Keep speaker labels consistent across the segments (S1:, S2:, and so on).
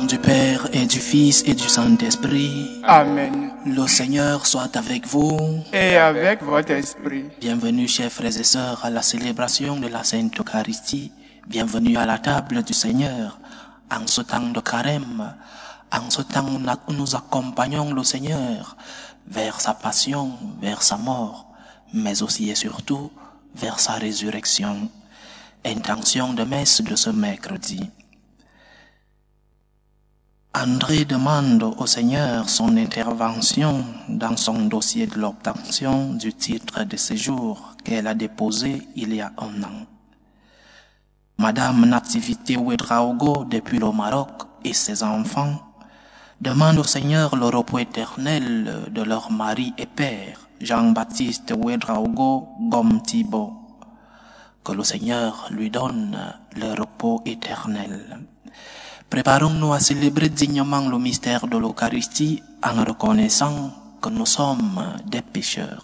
S1: du Père et du Fils et du Saint-Esprit.
S2: Amen.
S1: Le Seigneur soit avec vous.
S2: Et avec votre esprit.
S1: Bienvenue, chers frères et sœurs, à la célébration de la Sainte Eucharistie. Bienvenue à la table du Seigneur. En ce temps de carême, en ce temps où nous accompagnons le Seigneur vers sa passion, vers sa mort, mais aussi et surtout vers sa résurrection. Intention de messe de ce mercredi. André demande au Seigneur son intervention dans son dossier de l'obtention du titre de séjour qu'elle a déposé il y a un an. Madame Nativité Ouedraogo, depuis le Maroc, et ses enfants demandent au Seigneur le repos éternel de leur mari et père, Jean-Baptiste Ouedraogo Gomtibo. Que le Seigneur lui donne le repos éternel. Préparons-nous à célébrer dignement le mystère de l'Eucharistie en reconnaissant que nous sommes des pécheurs.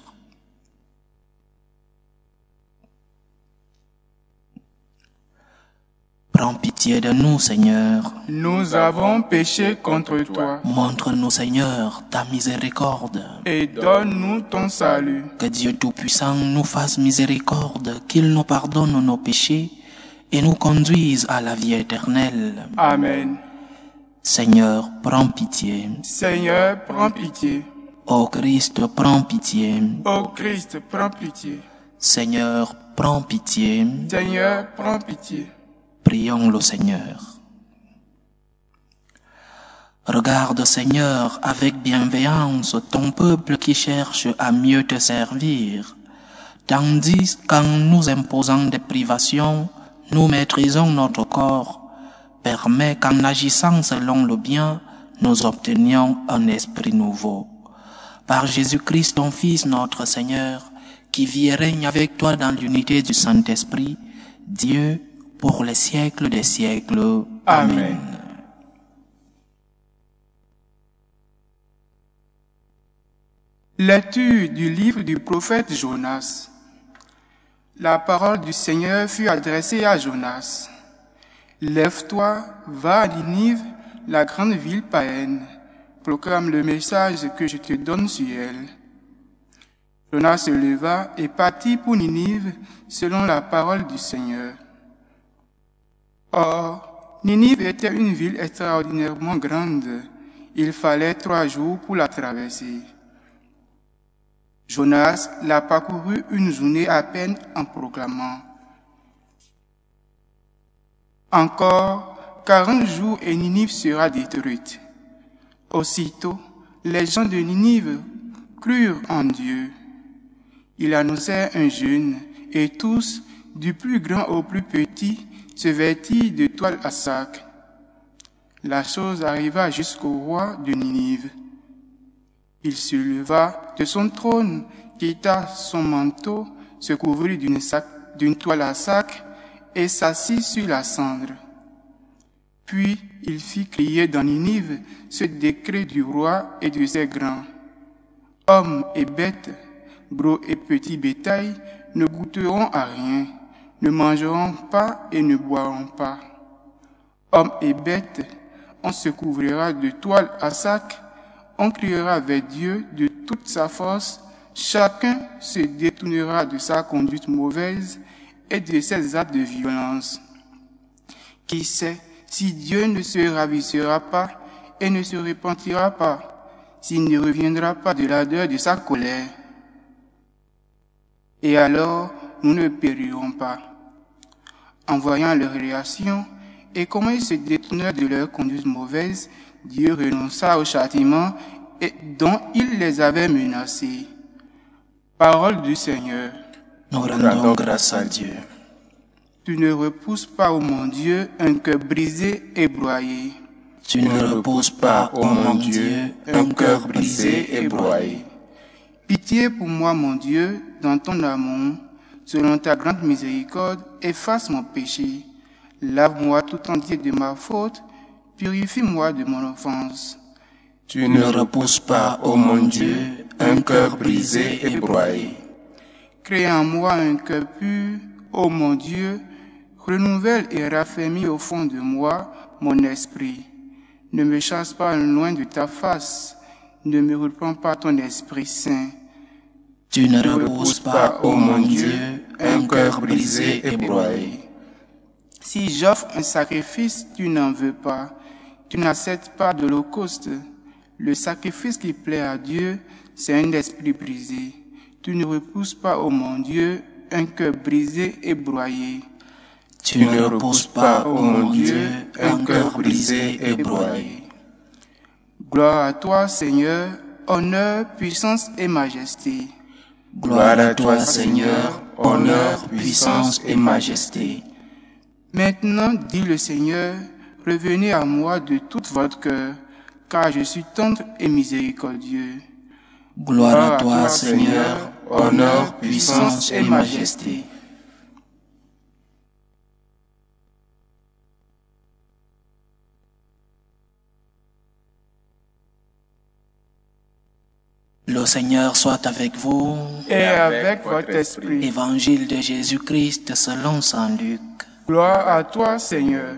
S1: Prends pitié de nous, Seigneur.
S2: Nous avons péché contre toi.
S1: Montre-nous, Seigneur, ta miséricorde.
S2: Et donne-nous ton salut.
S1: Que Dieu Tout-Puissant nous fasse miséricorde, qu'il nous pardonne nos péchés et nous conduise à la vie éternelle.
S2: Amen.
S1: Seigneur, prends pitié.
S2: Seigneur, prends pitié.
S1: Ô Christ, prends pitié.
S2: Ô Christ, prends pitié.
S1: Seigneur, prends pitié.
S2: Seigneur, prends pitié.
S1: Prions le Seigneur. Regarde, Seigneur, avec bienveillance ton peuple qui cherche à mieux te servir, tandis qu'en nous imposant des privations, nous maîtrisons notre corps. Permets qu'en agissant selon le bien, nous obtenions un esprit nouveau. Par Jésus-Christ, ton Fils, notre Seigneur, qui vit et règne avec toi dans l'unité du Saint-Esprit, Dieu, pour les siècles des siècles. Amen.
S2: Lecture du livre du prophète Jonas. La parole du Seigneur fut adressée à Jonas. Lève-toi, va à Ninive, la grande ville païenne. Proclame le message que je te donne sur elle. Jonas se leva et partit pour Ninive selon la parole du Seigneur. Or, Ninive était une ville extraordinairement grande. Il fallait 3 jours pour la traverser. Jonas l'a parcouru une journée à peine en proclamant. Encore 40 jours et Ninive sera détruite. Aussitôt, les gens de Ninive crurent en Dieu. Il annonçait un jeûne et tous, du plus grand au plus petit, se vêtirent de toile à sac. La chose arriva jusqu'au roi de Ninive. Il se leva de son trône, quitta son manteau, se couvrit d'une toile à sac et s'assit sur la cendre. Puis il fit crier dans Ninive ce décret du roi et de ses grands. Hommes et bêtes, gros et petits bétail ne goûteront à rien, ne mangeront pas et ne boiront pas. Hommes et bêtes, on se couvrira de toile à sac, on criera vers Dieu de toute sa force, chacun se détournera de sa conduite mauvaise et de ses actes de violence. Qui sait si Dieu ne se ravissera pas et ne se repentira pas, s'il ne reviendra pas de l'ardeur de sa colère. Et alors, nous ne périrons pas. En voyant leur réaction et comment ils se détournèrent de leur conduite mauvaise, Dieu renonça au châtiment dont il les avait menacés. Parole du Seigneur.
S1: Nous rendons grâce à Dieu.
S2: Tu ne repousses pas, ô mon Dieu, un cœur brisé et broyé.
S1: Tu ne repousses pas, ô mon Dieu, un cœur brisé et broyé.
S2: Pitié pour moi, mon Dieu, dans ton amour, selon ta grande miséricorde, efface mon péché. Lave-moi tout entier de ma faute, purifie-moi de mon offense.
S3: Tu ne repousses pas, ô mon Dieu, un cœur brisé et broyé.
S2: Crée en moi un cœur pur, ô mon Dieu, renouvelle et raffermis au fond de moi mon esprit. Ne me chasse pas loin de ta face, ne me reprends pas ton Esprit Saint.
S1: Tu ne repousses pas, ô mon Dieu,
S3: un cœur brisé et broyé.
S2: Si j'offre un sacrifice, tu n'en veux pas. Tu n'acceptes pas de l'holocauste. Le sacrifice qui plaît à Dieu, c'est un esprit brisé. Tu ne repousses pas, ô mon Dieu, un cœur brisé et broyé.
S1: Tu ne repousses pas, ô mon Dieu, un cœur brisé et broyé.
S2: Gloire à toi, Seigneur, honneur, puissance et majesté.
S1: Gloire à toi, Seigneur, honneur, puissance et majesté.
S2: Maintenant, dit le Seigneur, revenez à moi de tout votre cœur, car je suis tendre et miséricordieux.
S1: Gloire à toi, Seigneur, honneur, puissance et majesté. Le Seigneur soit avec vous.
S2: Et avec votre esprit.
S1: Évangile de Jésus-Christ selon saint Luc.
S2: Gloire à toi, Seigneur.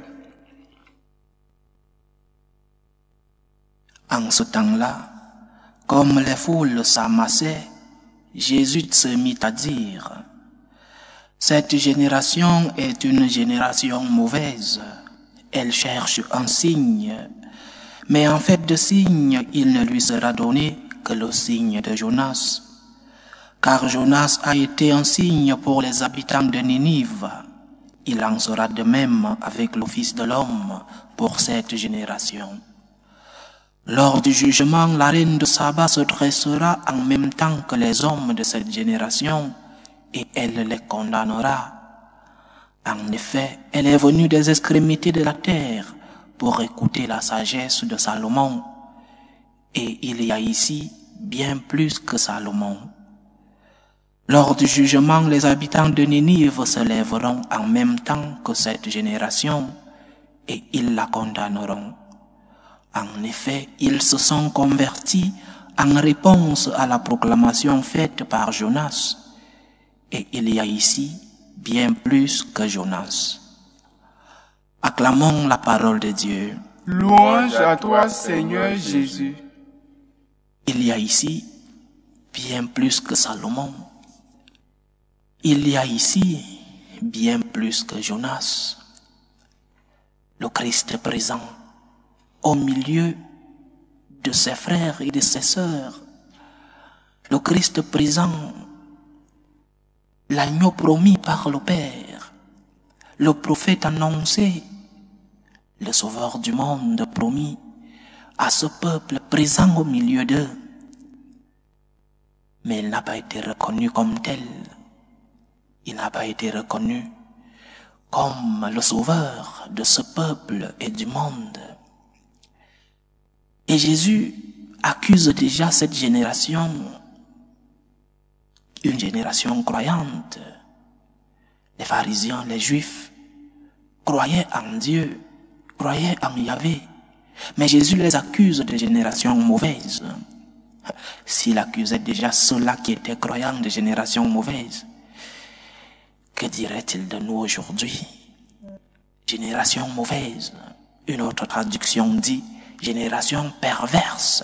S1: En ce temps-là, comme les foules s'amassaient, Jésus se mit à dire: Cette génération est une génération mauvaise. Elle cherche un signe, mais en fait de signe, il ne lui sera donné que le signe de Jonas. Car Jonas a été un signe pour les habitants de Ninive. Il en sera de même avec le Fils de l'homme pour cette génération. Lors du jugement, la reine de Saba se dressera en même temps que les hommes de cette génération et elle les condamnera. En effet, elle est venue des extrémités de la terre pour écouter la sagesse de Salomon. Et il y a ici bien plus que Salomon. Lors du jugement, les habitants de Ninive se lèveront en même temps que cette génération et ils la condamneront. En effet, ils se sont convertis en réponse à la proclamation faite par Jonas. Et il y a ici bien plus que Jonas. Acclamons la parole de Dieu.
S2: Louange à toi, Seigneur Jésus.
S1: Il y a ici bien plus que Salomon. Il y a ici bien plus que Jonas. Le Christ est présent au milieu de ses frères et de ses sœurs. Le Christ présent, l'agneau promis par le Père, le prophète annoncé, le sauveur du monde promis à ce peuple présent au milieu d'eux. Mais il n'a pas été reconnu comme tel. Il n'a pas été reconnu comme le sauveur de ce peuple et du monde. Et Jésus accuse déjà cette génération, une génération croyante. Les pharisiens, les juifs, croyaient en Dieu, croyaient en Yahvé. Mais Jésus les accuse de génération mauvaise. S'il accusait déjà ceux-là qui étaient croyants de génération mauvaise, que dirait-il de nous aujourd'hui? Génération mauvaise. Une autre traduction dit génération perverse.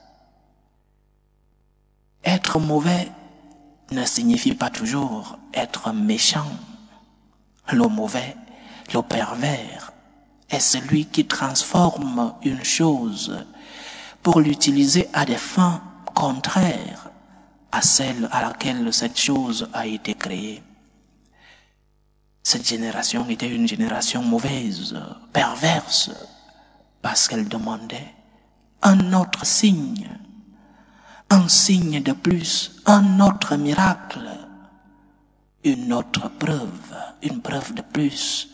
S1: Être mauvais ne signifie pas toujours être méchant. Le mauvais, le pervers, est celui qui transforme une chose pour l'utiliser à des fins contraires à celle à laquelle cette chose a été créée. Cette génération était une génération mauvaise, perverse, parce qu'elle demandait un autre signe, un signe de plus, un autre miracle, une autre preuve, une preuve de plus.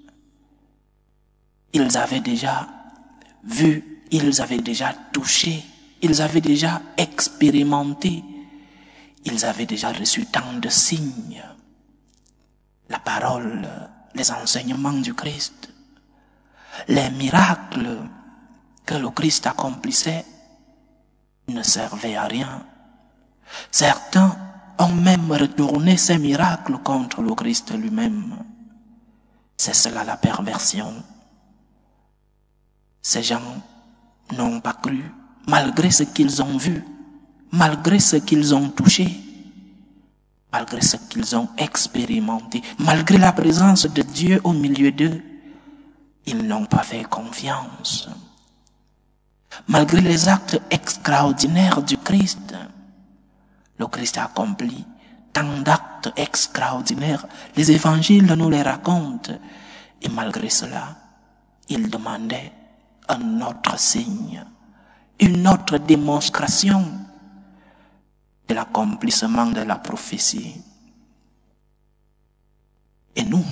S1: Ils avaient déjà vu, ils avaient déjà touché, ils avaient déjà expérimenté, ils avaient déjà reçu tant de signes. La parole, les enseignements du Christ, les miracles que le Christ accomplissait ne servaient à rien. Certains ont même retourné ces miracles contre le Christ lui-même. C'est cela la perversion. Ces gens n'ont pas cru, malgré ce qu'ils ont vu, malgré ce qu'ils ont touché, malgré ce qu'ils ont expérimenté, malgré la présence de Dieu au milieu d'eux, ils n'ont pas fait confiance. Malgré les actes extraordinaires du Christ, le Christ a accompli tant d'actes extraordinaires. Les évangiles nous les racontent. Et malgré cela, il demandait un autre signe, une autre démonstration de l'accomplissement de la prophétie. Et nous,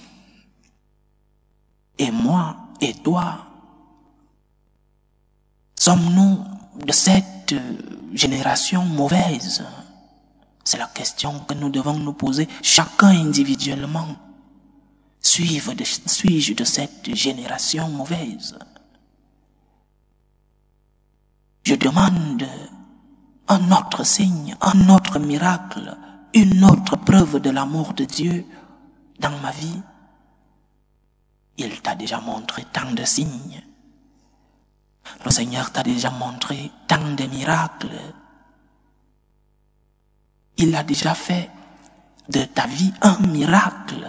S1: et moi, et toi, sommes-nous de cette génération mauvaise? C'est la question que nous devons nous poser chacun individuellement. Suis-je de cette génération mauvaise? Je demande un autre signe, un autre miracle, une autre preuve de l'amour de Dieu dans ma vie. Il t'a déjà montré tant de signes. Le Seigneur t'a déjà montré tant de miracles. Il a déjà fait de ta vie un miracle.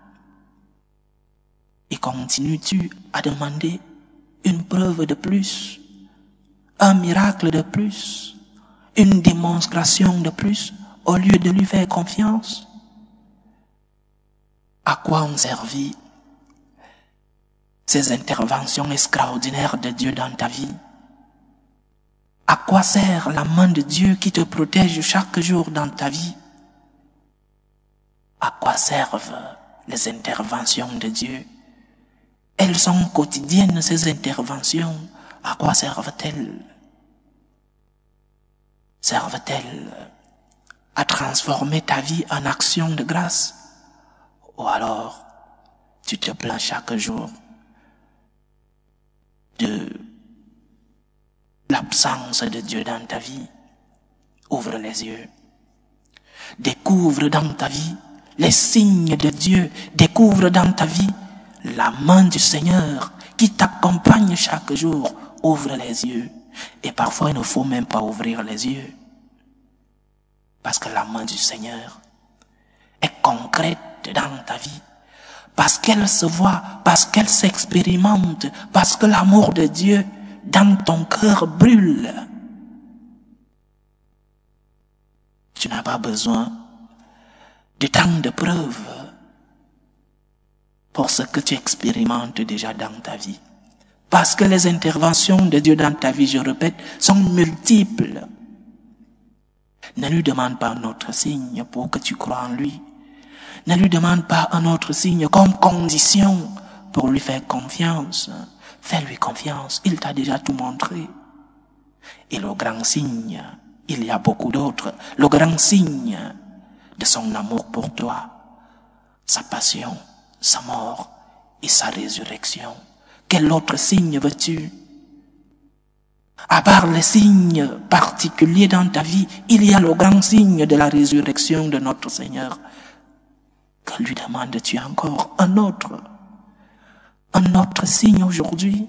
S1: Et continues-tu à demander une preuve de plus, un miracle de plus, une démonstration de plus, au lieu de lui faire confiance? À quoi ont servi ces interventions extraordinaires de Dieu dans ta vie? À quoi sert la main de Dieu qui te protège chaque jour dans ta vie? À quoi servent les interventions de Dieu? Elles sont quotidiennes, ces interventions. À quoi servent-elles? Servent-elles à transformer ta vie en action de grâce? Ou alors, tu te plains chaque jour de l'absence de Dieu dans ta vie? Ouvre les yeux. Découvre dans ta vie les signes de Dieu. Découvre dans ta vie la main du Seigneur qui t'accompagne chaque jour. Ouvre les yeux. Et parfois, il ne faut même pas ouvrir les yeux. Parce que la main du Seigneur est concrète dans ta vie. Parce qu'elle se voit, parce qu'elle s'expérimente, parce que l'amour de Dieu dans ton cœur brûle. Tu n'as pas besoin de tant de preuves pour ce que tu expérimentes déjà dans ta vie. Parce que les interventions de Dieu dans ta vie, je répète, sont multiples. Ne lui demande pas un autre signe pour que tu crois en lui. Ne lui demande pas un autre signe comme condition pour lui faire confiance. Fais-lui confiance, il t'a déjà tout montré. Et le grand signe, il y a beaucoup d'autres. Le grand signe de son amour pour toi, sa passion, sa mort et sa résurrection. Quel autre signe veux-tu? À part les signes particuliers dans ta vie, il y a le grand signe de la résurrection de notre Seigneur. Que lui demandes-tu encore? Un autre signe aujourd'hui?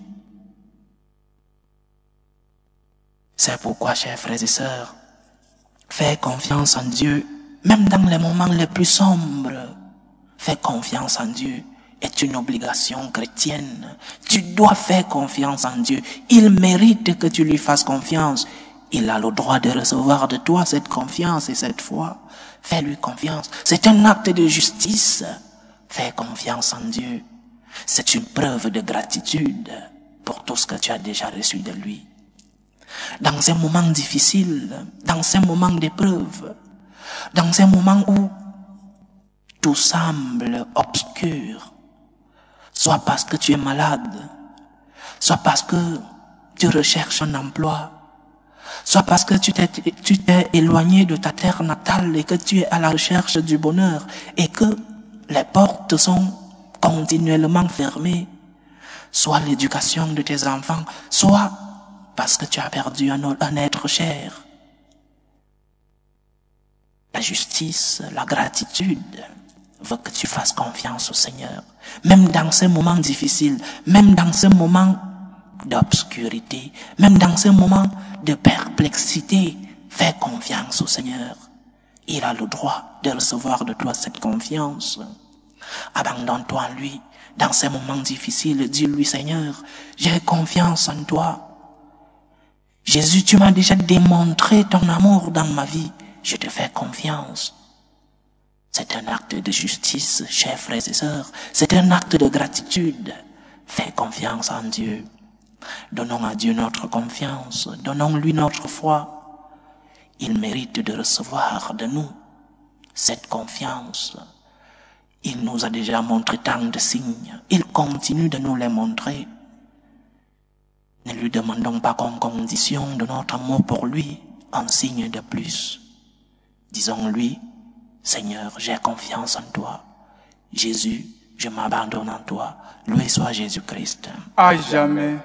S1: C'est pourquoi, chers frères et sœurs, fais confiance en Dieu, même dans les moments les plus sombres. Fais confiance en Dieu est une obligation chrétienne. Tu dois faire confiance en Dieu. Il mérite que tu lui fasses confiance. Il a le droit de recevoir de toi cette confiance et cette foi. Fais-lui confiance. C'est un acte de justice. Fais confiance en Dieu. C'est une preuve de gratitude pour tout ce que tu as déjà reçu de lui. Dans ces moments difficiles, dans ces moments d'épreuve, dans ces moments où tout semble obscur, soit parce que tu es malade, soit parce que tu recherches un emploi, soit parce que tu t'es éloigné de ta terre natale et que tu es à la recherche du bonheur et que les portes sont continuellement fermées, soit l'éducation de tes enfants, soit parce que tu as perdu un être cher. La justice, la gratitude veut que tu fasses confiance au Seigneur. Même dans ces moments difficiles, même dans ces moments d'obscurité, même dans ces moments de perplexité, fais confiance au Seigneur. Il a le droit de recevoir de toi cette confiance. Abandonne-toi à lui. Dans ces moments difficiles, dis-lui, Seigneur, j'ai confiance en toi. Jésus, tu m'as déjà démontré ton amour dans ma vie. Je te fais confiance. C'est un acte de justice, chers frères et sœurs. C'est un acte de gratitude. Fais confiance en Dieu. Donnons à Dieu notre confiance. Donnons-lui notre foi. Il mérite de recevoir de nous cette confiance. Il nous a déjà montré tant de signes. Il continue de nous les montrer. Ne lui demandons pas comme condition de notre amour pour lui un signe de plus. Disons-lui, Seigneur, j'ai confiance en toi. Jésus, je m'abandonne en toi. Loué soit Jésus-Christ.
S2: À jamais.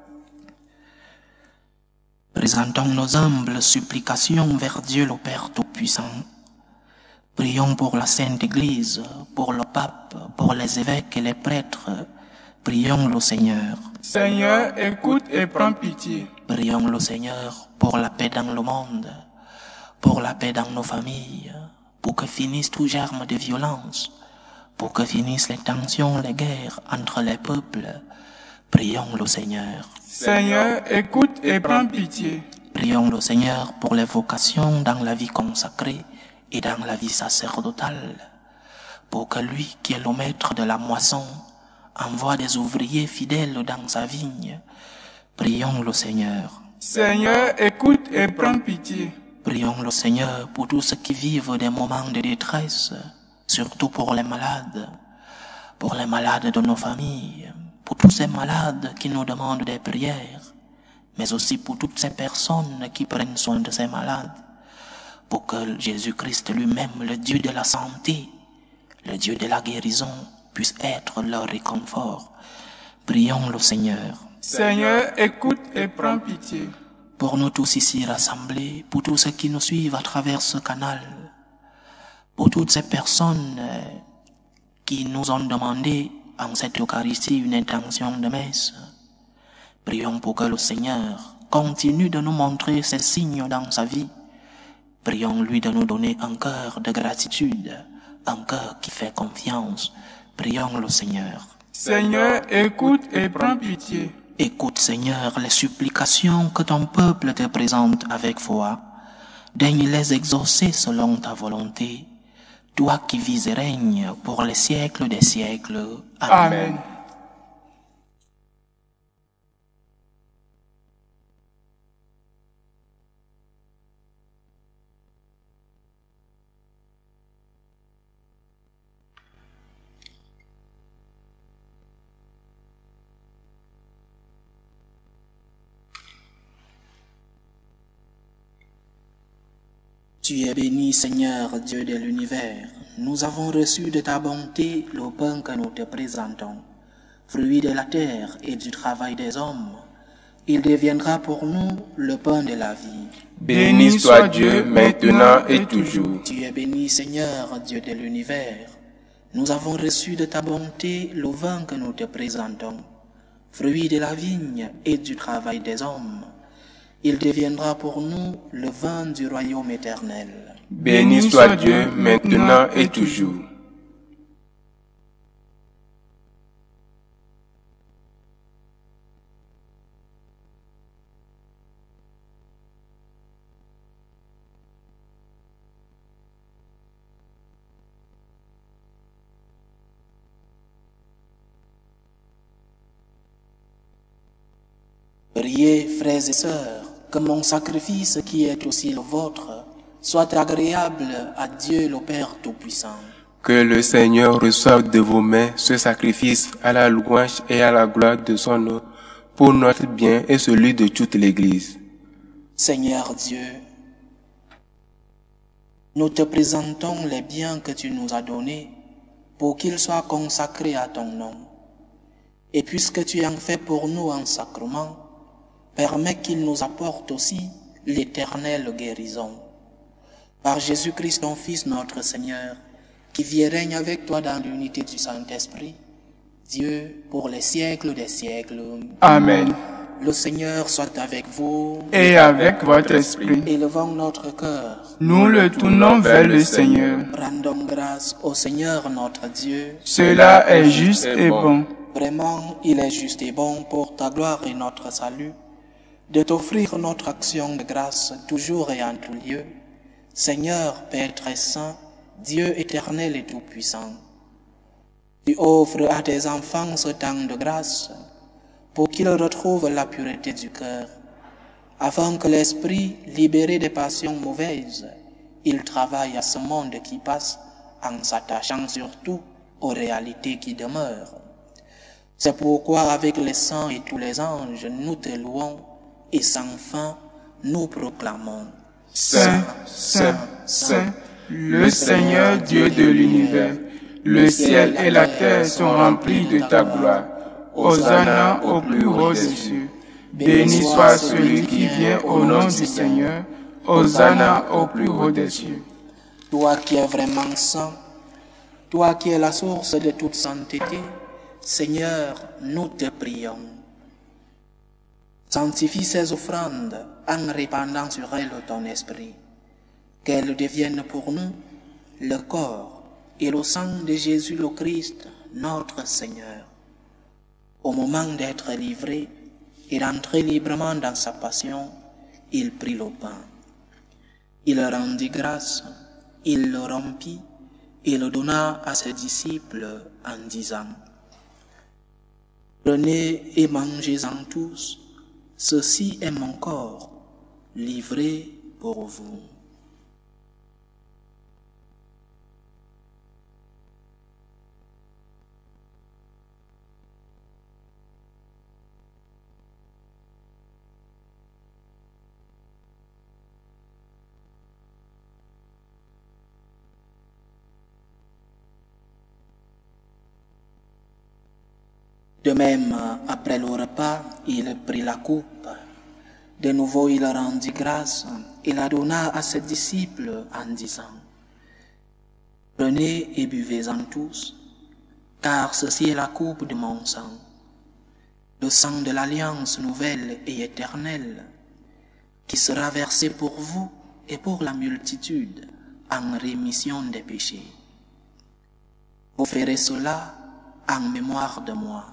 S1: Présentons nos humbles supplications vers Dieu le Père Tout-Puissant. Prions pour la Sainte Église, pour le pape, pour les évêques et les prêtres. Prions le Seigneur.
S2: Seigneur, écoute et prends pitié.
S1: Prions le Seigneur pour la paix dans le monde, pour la paix dans nos familles, pour que finisse tout germe de violence, pour que finissent les tensions, les guerres entre les peuples. Prions le Seigneur.
S2: Seigneur, écoute et prends pitié.
S1: Prions le Seigneur pour les vocations dans la vie consacrée et dans la vie sacerdotale, pour que lui qui est le maître de la moisson envoie des ouvriers fidèles dans sa vigne. Prions le Seigneur.
S2: Seigneur, écoute et prends pitié.
S1: Prions le Seigneur pour tous ceux qui vivent des moments de détresse, surtout pour les malades de nos familles, pour tous ces malades qui nous demandent des prières, mais aussi pour toutes ces personnes qui prennent soin de ces malades, pour que Jésus-Christ lui-même, le Dieu de la santé, le Dieu de la guérison, puisse être leur réconfort. Prions le Seigneur.
S2: Seigneur, écoute et prends pitié.
S1: Pour nous tous ici rassemblés, pour tous ceux qui nous suivent à travers ce canal, pour toutes ces personnes qui nous ont demandé en cette Eucharistie une intention de messe, prions pour que le Seigneur continue de nous montrer ces signes dans sa vie. Prions-lui de nous donner un cœur de gratitude, un cœur qui fait confiance. Prions le Seigneur.
S2: Seigneur, écoute et prends pitié.
S1: Écoute, Seigneur, les supplications que ton peuple te présente avec foi. Daigne les exaucer selon ta volonté, toi qui vis et règnes pour les siècles des siècles. Amen.
S2: Amen.
S1: Tu es béni, Seigneur, Dieu de l'univers. Nous avons reçu de ta bonté le pain que nous te présentons, fruit de la terre et du travail des hommes. Il deviendra pour nous le pain de la vie.
S3: Béni soit Dieu, maintenant et toujours.
S1: Tu es béni, Seigneur, Dieu de l'univers. Nous avons reçu de ta bonté le vin que nous te présentons, fruit de la vigne et du travail des hommes. Il deviendra pour nous le vin du royaume éternel.
S3: Béni soit Dieu, maintenant et toujours.
S1: Priez, frères et sœurs, que mon sacrifice qui est aussi le vôtre soit agréable à Dieu le Père Tout-Puissant.
S3: Que le Seigneur reçoive de vos mains ce sacrifice à la louange et à la gloire de son nom, pour notre bien et celui de toute l'Église.
S1: Seigneur Dieu, nous te présentons les biens que tu nous as donnés pour qu'ils soient consacrés à ton nom. Et puisque tu en fais pour nous un sacrement, permets qu'il nous apporte aussi l'éternelle guérison. Par Jésus-Christ, ton Fils, notre Seigneur, qui vit et règne avec toi dans l'unité du Saint-Esprit, Dieu, pour les siècles des siècles.
S2: Amen.
S1: Le Seigneur soit avec vous.
S2: et avec votre esprit.
S1: Élevons notre cœur.
S2: Nous le tournons vers le Seigneur.
S1: Rendons grâce au Seigneur notre Dieu.
S2: Cela est juste et bon.
S1: Vraiment, il est juste et bon pour ta gloire et notre salut, de t'offrir notre action de grâce toujours et en tout lieu. Seigneur, Père très saint, Dieu éternel et tout-puissant, tu offres à tes enfants ce temps de grâce pour qu'ils retrouvent la pureté du cœur, afin que l'esprit, libéré des passions mauvaises, il travaille à ce monde qui passe en s'attachant surtout aux réalités qui demeurent. C'est pourquoi avec les saints et tous les anges, nous te louons et sans fin, nous proclamons.
S2: Saint, Saint, Saint, le Seigneur Dieu de l'univers, le ciel et la terre sont remplis de ta gloire. Hosanna au plus haut des cieux. Béni soit celui qui vient au nom du Seigneur. Hosanna au plus haut des cieux.
S1: Toi qui es vraiment saint, toi qui es la source de toute sainteté, Seigneur, nous te prions. Sanctifie ces offrandes en répandant sur elles ton esprit, qu'elles deviennent pour nous le corps et le sang de Jésus le Christ, notre Seigneur. Au moment d'être livré et d'entrer librement dans sa passion, il prit le pain. Il rendit grâce, il le rompit et le donna à ses disciples en disant: Prenez et mangez-en tous, ceci est mon corps, livré pour vous. De même, après le repas, il prit la coupe. De nouveau, il rendit grâce et la donna à ses disciples en disant: Prenez et buvez-en tous, car ceci est la coupe de mon sang, le sang de l'alliance nouvelle et éternelle, qui sera versé pour vous et pour la multitude en rémission des péchés. Vous ferez cela en mémoire de moi.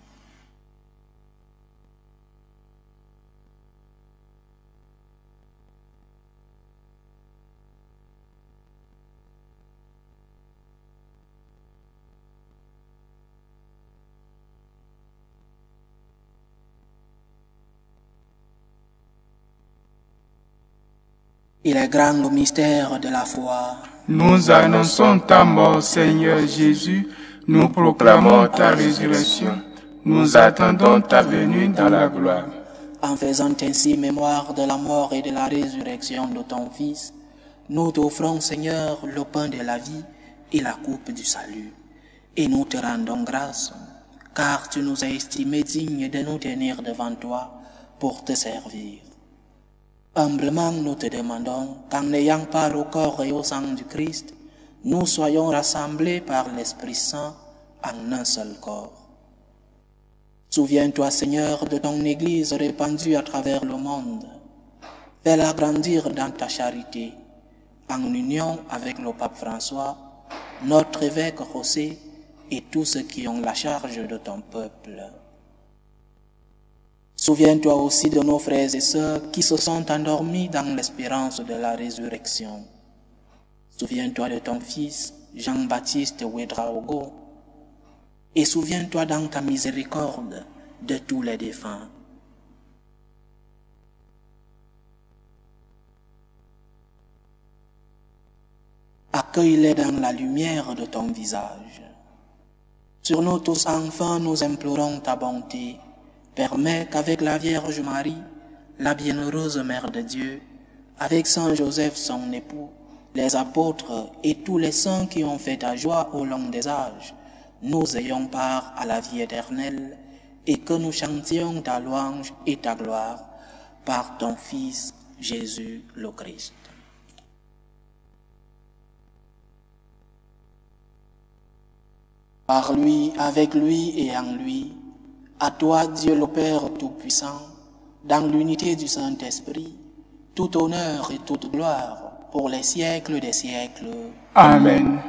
S1: Il est grand le mystère de la foi.
S2: Nous annonçons ta mort, Seigneur Jésus. Nous proclamons ta résurrection. Nous attendons ta venue dans la gloire.
S1: En faisant ainsi mémoire de la mort et de la résurrection de ton Fils, nous t'offrons, Seigneur, le pain de la vie et la coupe du salut. Et nous te rendons grâce, car tu nous as estimés dignes de nous tenir devant toi pour te servir. Humblement, nous te demandons qu'en ayant part au corps et au sang du Christ, nous soyons rassemblés par l'Esprit Saint en un seul corps. Souviens-toi, Seigneur, de ton Église répandue à travers le monde. Fais-la grandir dans ta charité, en union avec le pape François, notre évêque José et tous ceux qui ont la charge de ton peuple. Souviens-toi aussi de nos frères et sœurs qui se sont endormis dans l'espérance de la résurrection. Souviens-toi de ton fils Jean-Baptiste Ouedraogo et souviens-toi dans ta miséricorde de tous les défunts. Accueille-les dans la lumière de ton visage. Sur nous tous enfin, nous implorons ta bonté. Permets qu'avec la Vierge Marie, la bienheureuse Mère de Dieu, avec Saint Joseph son époux, les apôtres et tous les saints qui ont fait ta joie au long des âges, nous ayons part à la vie éternelle et que nous chantions ta louange et ta gloire par ton Fils Jésus le Christ. Par lui, avec lui et en lui, À toi, Dieu le Père Tout-Puissant, dans l'unité du Saint-Esprit, tout honneur et toute gloire pour les siècles des siècles.
S2: Amen.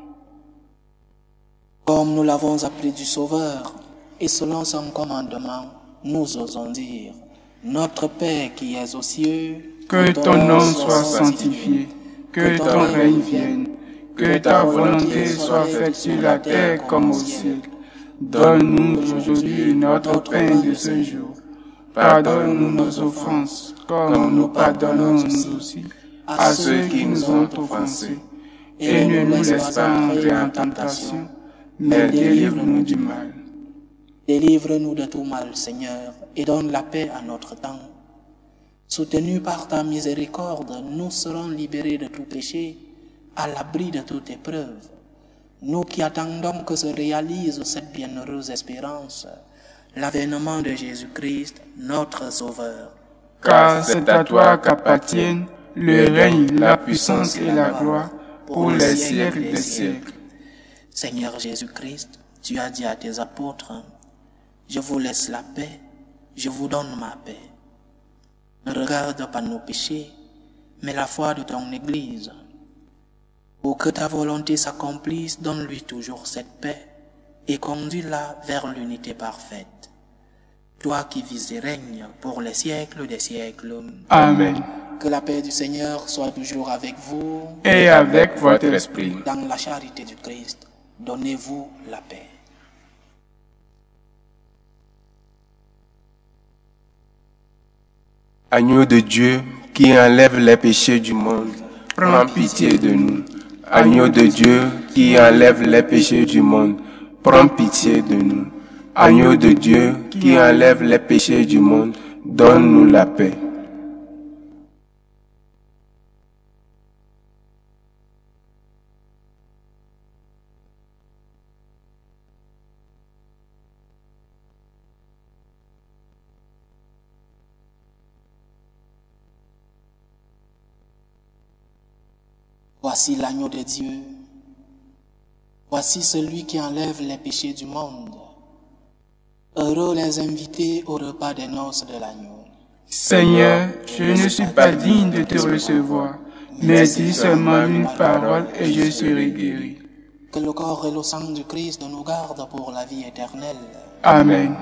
S1: Comme nous l'avons appris du Sauveur, et selon son commandement, nous osons dire, Notre Père qui es aux cieux,
S2: que ton nom soit sanctifié, que ton règne vienne, que ta volonté soit faite sur la terre comme au ciel. Donne-nous aujourd'hui notre pain de ce jour. Pardonne-nous nos offenses, comme nous pardonnons aussi à ceux qui nous ont offensés. Et ne nous laisse pas entrer en tentation, mais délivre-nous du mal.
S1: Délivre-nous de tout mal, Seigneur, et donne la paix à notre temps. Soutenus par ta miséricorde, nous serons libérés de tout péché, à l'abri de toute épreuve. Nous qui attendons que se réalise cette bienheureuse espérance, l'avènement de Jésus-Christ, notre Sauveur.
S2: Car c'est à toi qu'appartiennent le règne, la puissance et la gloire pour les siècles des siècles.
S1: Seigneur Jésus-Christ, tu as dit à tes apôtres, « Je vous laisse la paix, je vous donne ma paix. Ne regarde pas nos péchés, mais la foi de ton Église. Pour que ta volonté s'accomplisse, donne-lui toujours cette paix et conduis-la vers l'unité parfaite. Toi qui vis et règnes pour les siècles des siècles.
S2: Amen.
S1: Que la paix du Seigneur soit toujours avec vous.
S2: Et avec votre esprit.
S1: Dans la charité du Christ, donnez-vous la paix.
S3: Agneau de Dieu qui enlève les péchés du monde, prends pitié de nous. Agneau de Dieu qui enlève les péchés du monde, prends pitié de nous. Agneau de Dieu qui enlève les péchés du monde, donne-nous la paix.
S1: Voici l'agneau de Dieu. Voici celui qui enlève les péchés du monde. Heureux les invités au repas des noces de l'agneau.
S2: Seigneur, je ne suis pas digne de te recevoir, mais dis seulement une parole et je serai guéri.
S1: Que le corps et le sang du Christ nous gardent pour la vie éternelle.
S2: Amen.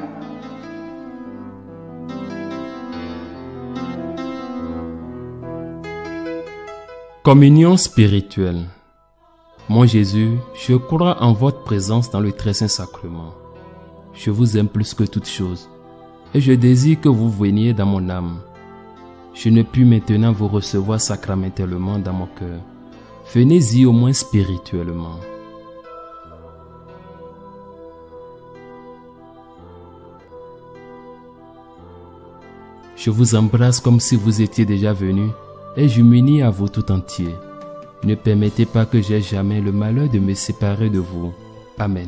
S4: Communion spirituelle. Mon Jésus, je crois en votre présence dans le très saint sacrement. Je vous aime plus que toute chose, et je désire que vous veniez dans mon âme. Je ne puis maintenant vous recevoir sacramentellement dans mon cœur. Venez-y au moins spirituellement. Je vous embrasse comme si vous étiez déjà venu, et je m'unis à vous tout entier. Ne permettez pas que j'aie jamais le malheur de me séparer de vous. Amen.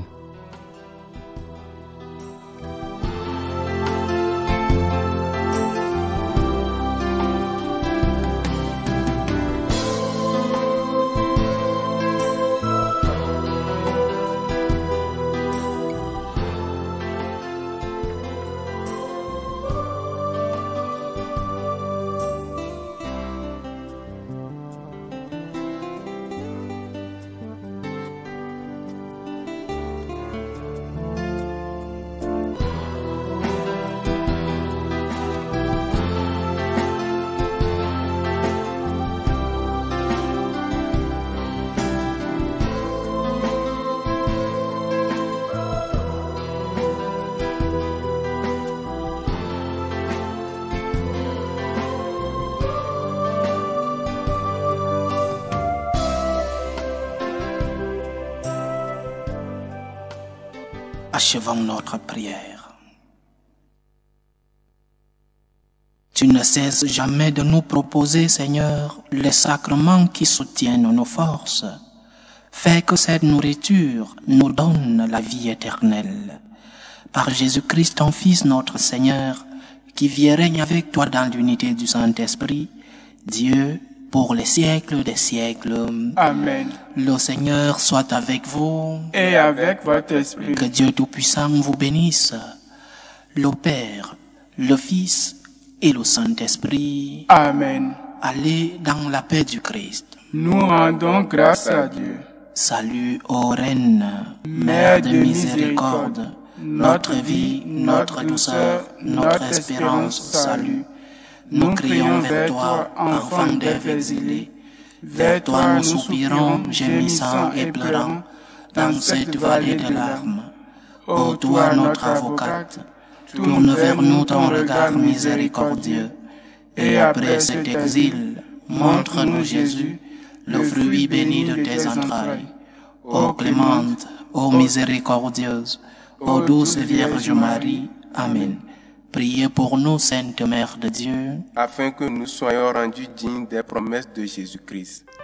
S1: Achevons notre prière. Tu ne cesses jamais de nous proposer, Seigneur, les sacrements qui soutiennent nos forces. Fais que cette nourriture nous donne la vie éternelle. Par Jésus-Christ, ton Fils, notre Seigneur, qui vit et règne avec toi dans l'unité du Saint-Esprit, Dieu, pour les siècles des siècles.
S2: Amen.
S1: Le Seigneur soit avec vous.
S2: Et avec votre esprit.
S1: Que Dieu Tout-Puissant vous bénisse, le Père, le Fils et le Saint-Esprit.
S2: Amen.
S1: Allez dans la paix du Christ.
S2: Nous rendons grâce à Dieu.
S1: Salut, ô Reine, Mère de miséricorde, notre vie, notre douceur, notre espérance, salut. Nous crions vers toi, enfants d'Ève exilés. Vers toi nous soupirons, gémissant et pleurant, dans cette vallée de larmes. Ô toi, notre avocate, tourne vers nous ton regard miséricordieux. Et après cet exil, montre-nous Jésus, le fruit béni de tes entrailles. Ô clémente, ô miséricordieuse, ô douce Vierge Marie. Amen. Priez pour nous, Sainte Mère de Dieu,
S3: afin que nous soyons rendus dignes des promesses de Jésus-Christ.